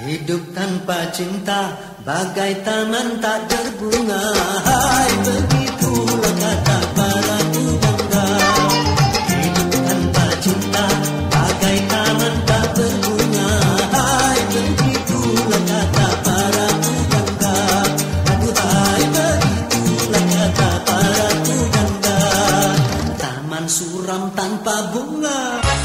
Hidup tanpa cinta bagai taman tak berbunga. Hai, begitulah kata para pujangga. Hidup tanpa cinta bagai taman tak berbunga. Hai, begitulah kata para pujangga. Aduh, hai, begitulah kata para pujangga. Taman suram tanpa bunga.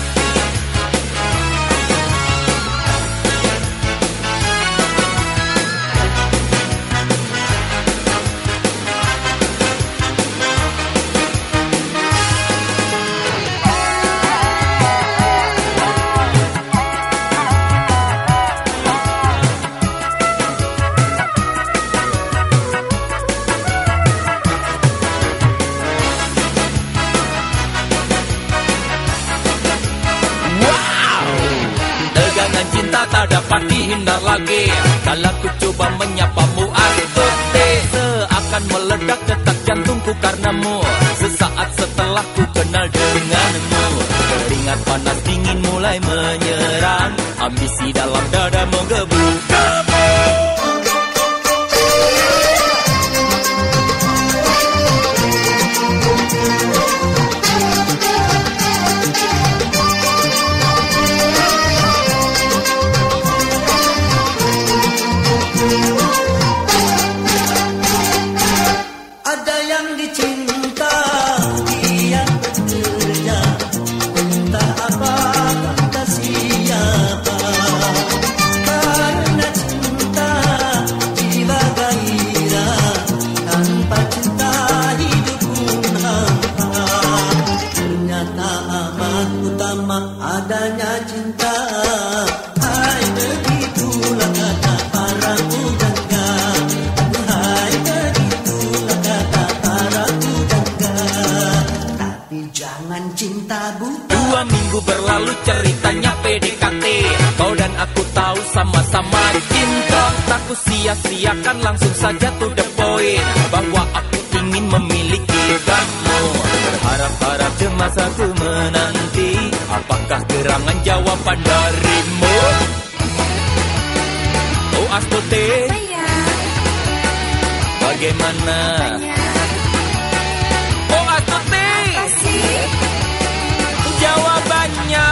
Cinta tak dapat dihindar lagi. Kalau ku coba menyapamu Astuti, seakan meledak detak jantungku karenamu. Sesaat setelah ku kenal denganmu, keringat panas dingin mulai menyerang. Ambisi dalam dada menggebu-gebu. Ada yang dicinta, dia bekerja, entah apa, entah siapa. Karena cinta, jiwa gairah, tanpa cinta hidup pun hampa. Ternyata amat utama adanya cinta. Hai, begitulah kata para pujangga. Hai, begitulah kata para pujangga. Tapi jangan cinta buta. 2 minggu berlalu ceritanya PDKT. Kau dan aku tahu sama-sama cinta. Tak ku sia-siakan, langsung saja to the point, bahwa aku ingin memiliki kamu. Berharap-harap cemas aku menanti, apakah gerangan jawaban darimu? Oh Astuti, bagaimana? Oh Astuti, jawabannya.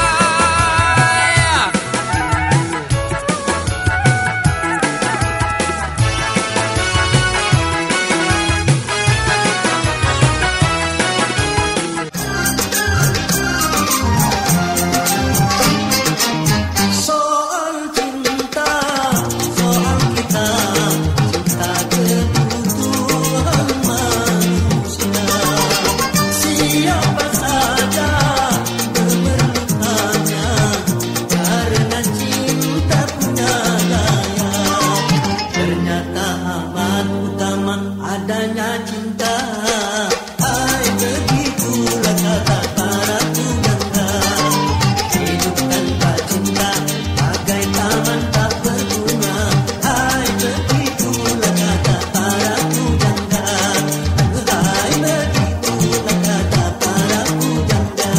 Soal cinta, soal kita, cinta kebutuhan manusia. Siapa saja memerlukannya, karena cinta punya daya. Ternyata amat utama adanya cinta. Hai, begitulah kata para pujangga. Hidup tanpa cinta bagai taman tak berbunga. Hai, begitulah kata para pujangga. Hai, begitulah kata para pujangga.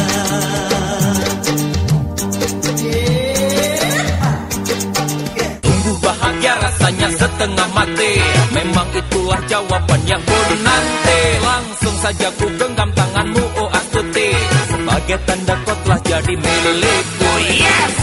Tunggu bahagia rasanya setengah mati. Memang itulah jawaban yang ku nanti. Langsung saja ku genggam tanganmu oh Astuti, sebagai tanda kau telah jadi milikku. Yes!